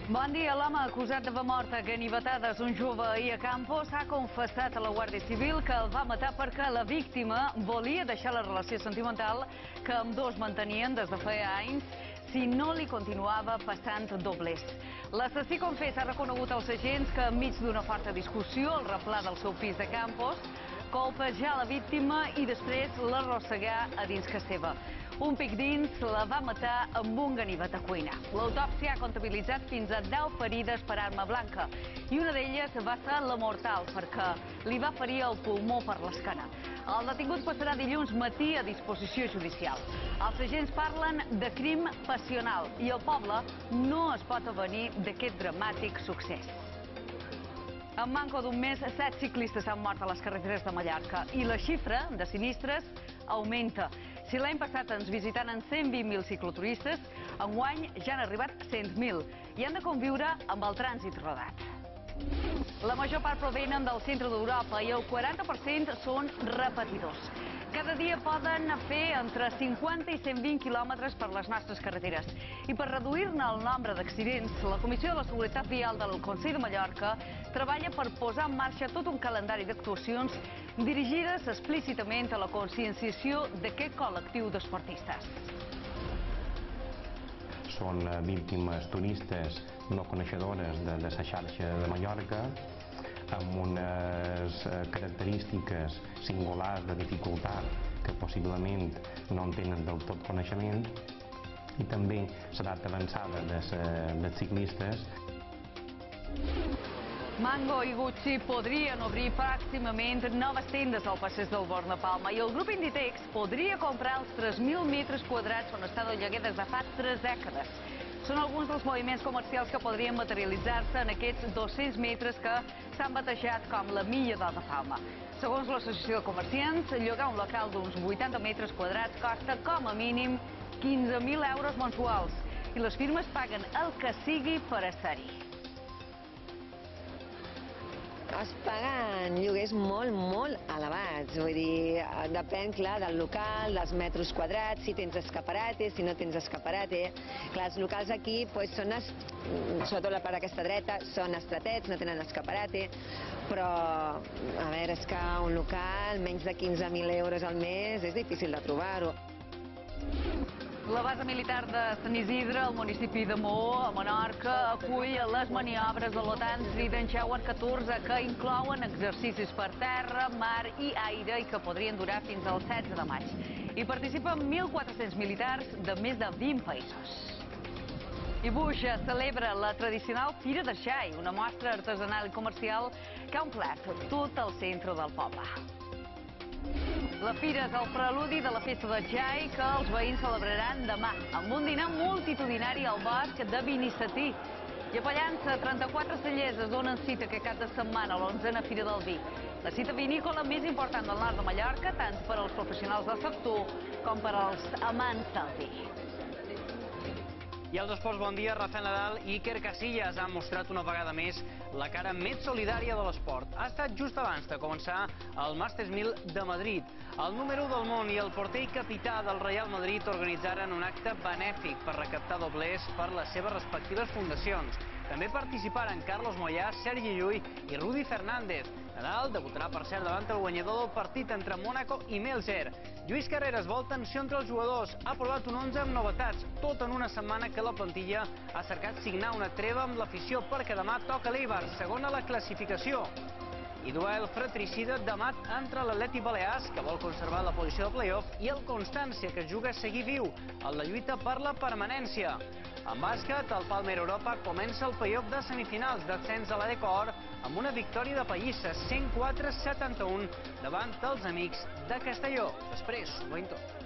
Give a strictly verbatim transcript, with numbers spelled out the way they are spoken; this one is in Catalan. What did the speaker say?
Bon dia. L'home acusat d'haver mort a ganivetades un jove ahir a Campos ha confessat a la Guàrdia Civil que el va matar perquè la víctima volia deixar la relació sentimental que ambdós mantenien des de feia anys si no li continuava passant doblers. L'assassí confessa ha reconegut als agents que enmig d'una forta discussió al replà del seu pis de Campos colpejà la víctima i després l'arrossegà a dins casa seva. Un pic dins la va matar amb un ganivet a cuina. L'autòpsia ha comptabilitzat fins a deu ferides per arma blanca i una d'elles va ser la mortal perquè li va ferir el pulmó per l'esquena. El detingut passarà dilluns matí a disposició judicial. Els agents parlen de crim passional i el poble no es pot avenir d'aquest dramàtic succés. En manco d'un mes, set ciclistes han mort a les carreteres de Mallorca i la xifra de sinistres augmenta. Si l'any passat ens visitaven cent vint mil cicloturistes, enguany ja han arribat cent mil i han de conviure amb el trànsit rodat. La major part provenen del centre d'Europa i el quaranta per cent són repetidors. Cada dia poden fer entre cinquanta i cent vint quilòmetres per les nostres carreteres. I per reduir-ne el nombre d'accidents, la Comissió de la Seguretat Vial del Consell de Mallorca treballa per posar en marxa tot un calendari d'actuacions dirigides explícitament a la conscienciació d'aquest col·lectiu d'esportistes. Són víctimes turistes no coneixedores de la xarxa de Mallorca, amb unes característiques singulars de dificultat que possiblement no en tenen del tot coneixement, i també l'edat avançada dels ciclistes. Mango i Gucci podrien obrir pròximament noves tendes al passeig del Born de Palma i el grup Inditex podria comprar els tres mil metres quadrats on està el lloguer des de fa tres dècades. Són alguns dels moviments comercials que podrien materialitzar-se en aquests dos-cents metres que s'han batejat com la Milla d'Or de Palma. Segons l'Associació de Comerciants, llogar un local d'uns vuitanta metres quadrats costa com a mínim quinze mil euros mensuals i les firmes paguen el que sigui per estar-hi. Es paguen lloguers molt, molt elevats. Vull dir, depèn, clar, del local, dels metres quadrats, si tens escaparate, si no tens escaparate. Clar, els locals aquí, doncs, són, sobretot la part aquesta dreta, són estretets, no tenen escaparate, però, a veure, és que un local, menys de quinze mil euros al mes, és difícil de trobar-ho. La base militar de Sant Isidre, al municipi de Maó, a Menorca, acull les maniobres de l'OTAN Trident Shower catorze, que inclouen exercicis per terra, mar i aire i que podrien durar fins al setze de maig. Hi participen mil quatre-cents militars de més de vint països. I Buix celebra la tradicional Fira de Xai, una mostra artesanal i comercial que ha omplert tot el centre del poble. La fira és el preludi de la festa de Xai que els veïns celebraran demà, amb un dinar multitudinari al bosc de Binissetí. I a Pollença, trenta-quatre cellers es donen cita aquest cap de setmana a l'onzena Fira del Vi. La cita vinícola més important del nord de Mallorca, tant per als professionals del sector com per als amants del vi. I als esports, bon dia. Rafael Nadal i Iker Casillas han mostrat una vegada més la cara més solidària de l'esport. Ha estat just abans de començar el Masters mil de Madrid. El número u del món i el porter i capità del Real Madrid organitzaren un acte benèfic per recaptar doblers per les seves respectives fundacions. També participaren Carlos Moyà, Sergi Llull i Rudi Fernández. Nadal debutarà, per cert, davant el guanyador del partit entre Mónaco i Melzer. Lluís Carreras vol tensió entre els jugadors. Ha provat un onze amb novetats, tot en una setmana que la plantilla ha cercat signar una treva amb l'afició perquè demà toca l'Eibar, segon a la classificació. I duel fratricida demà entre l'Atlètic Balears, que vol conservar la posició de play-off, i el Constància, que juga a seguir viu en la lluita per la permanència. En bàsquet, el Palmer Europa comença el play-off de semifinals d'ascens a l'A D E C O R amb una victòria de Pallissa cent quatre a setanta-un davant dels Amics de Castelló. Després ho veiem tot.